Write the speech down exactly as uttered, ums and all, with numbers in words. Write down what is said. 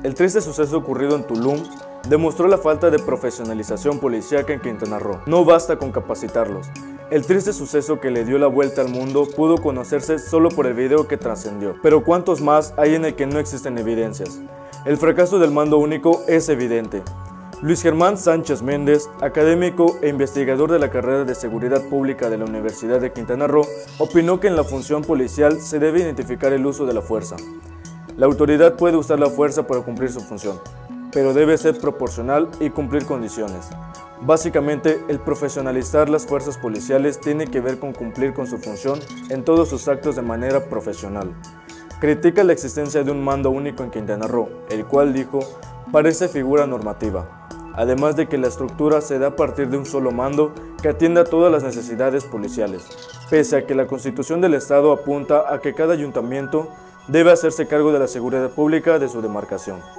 El triste suceso ocurrido en Tulum demostró la falta de profesionalización policíaca en Quintana Roo. No basta con capacitarlos. El triste suceso que le dio la vuelta al mundo pudo conocerse solo por el video que trascendió. Pero ¿cuántos más hay en el que no existen evidencias? El fracaso del mando único es evidente. Luis Germán Sánchez Méndez, académico e investigador de la carrera de Seguridad Pública de la Universidad de Quintana Roo, opinó que en la función policial se debe identificar el uso de la fuerza. La autoridad puede usar la fuerza para cumplir su función, pero debe ser proporcional y cumplir condiciones. Básicamente, el profesionalizar las fuerzas policiales tiene que ver con cumplir con su función en todos sus actos de manera profesional. Critica la existencia de un mando único en Quintana Roo, el cual, dijo, parece figura normativa, además de que la estructura se da a partir de un solo mando que atienda a todas las necesidades policiales, pese a que la Constitución del Estado apunta a que cada ayuntamiento debe hacerse cargo de la seguridad pública de su demarcación.